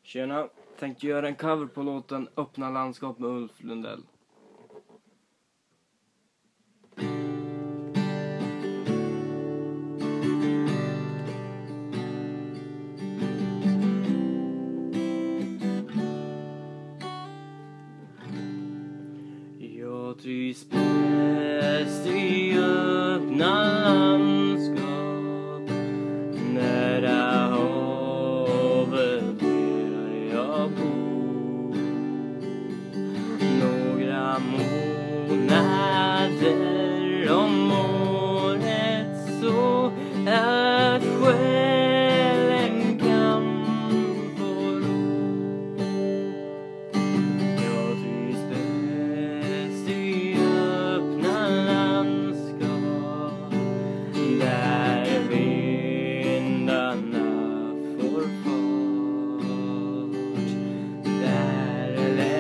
Tjena, tänkte göra en cover på låten Öppna landskap med Ulf Lundell. Jag trivs bäst i öppna landskap, nära havet där jag bor. Några månader om året så att själen kan få ro. Jag trivs bäst i öppna landskap, där vindarna får fart, där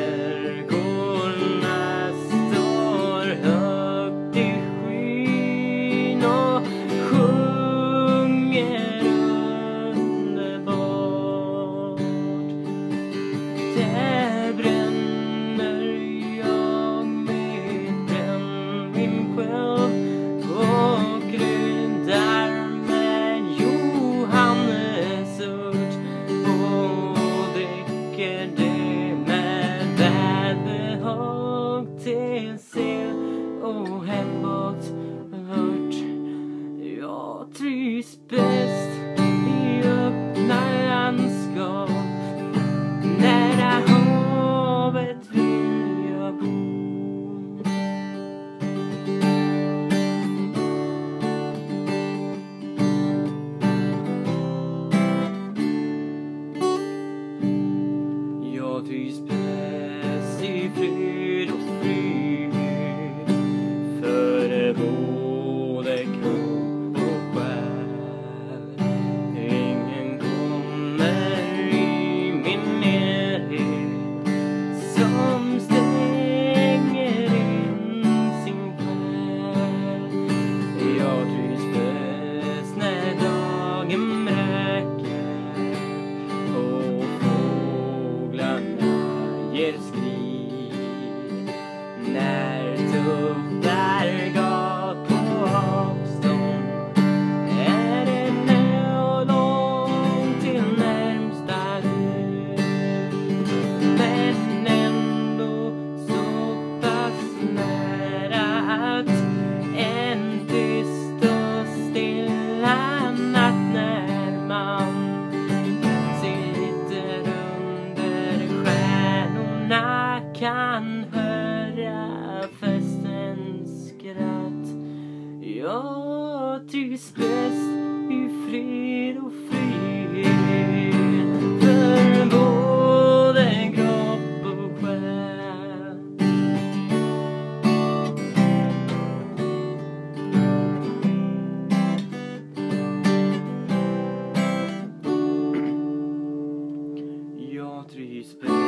lärkorna står högt i skyn och sjunger underbart. Där bränner jag mitt brännvin själv och kryddar med johannesört och dricker det med välbehag till sill och hembakvört. Jag trivs bäst i öppna landskap, nära havet vill jag bo. Jag trivs bäst i fred och frihet, för både kropp och själ. Ingen kommer i min närhet som stänger in sin själ. Jag trivs bäst när dagen bräcker och fåglarna ger skrik, när tuppar gap på avstånd är det nära långt till närmsta hus, men ändå så pass nära att en tyst och stilla natt när man sitter under stjärnorna kan höra festens skratt. Jag trivs bäst i fred och frihet, för både kropp och själ. Jag trivs bäst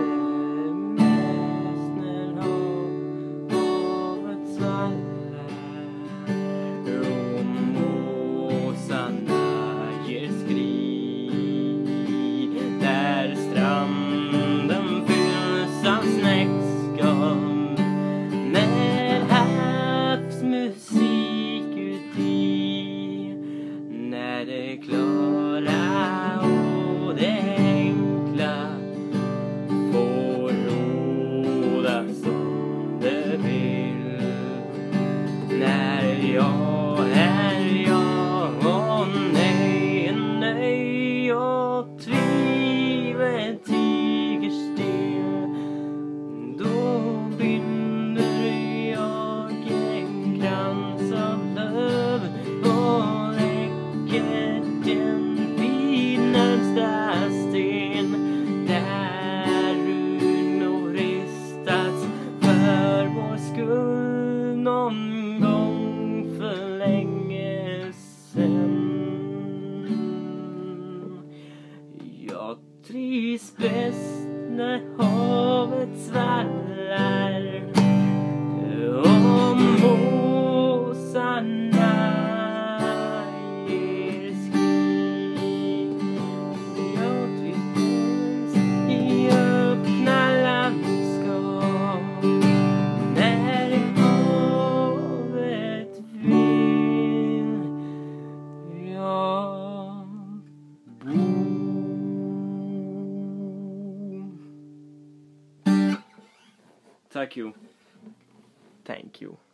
när havet svallar och måsarna ger skrik, där stranden fylls av snäckskal med havsmusik uti, när det klara och det enkla får råda som det vill. När jag är jag och nej, nej, och tvivel tiger still, då binder jag en krans av löv och lägger den vid närmsta sten, där runor ristats för vår skull någon gång för länge sen. Jag trivs bäst när havet svallar och måsarna ger skrik. Jag trivs bäst Tack you. Thank you.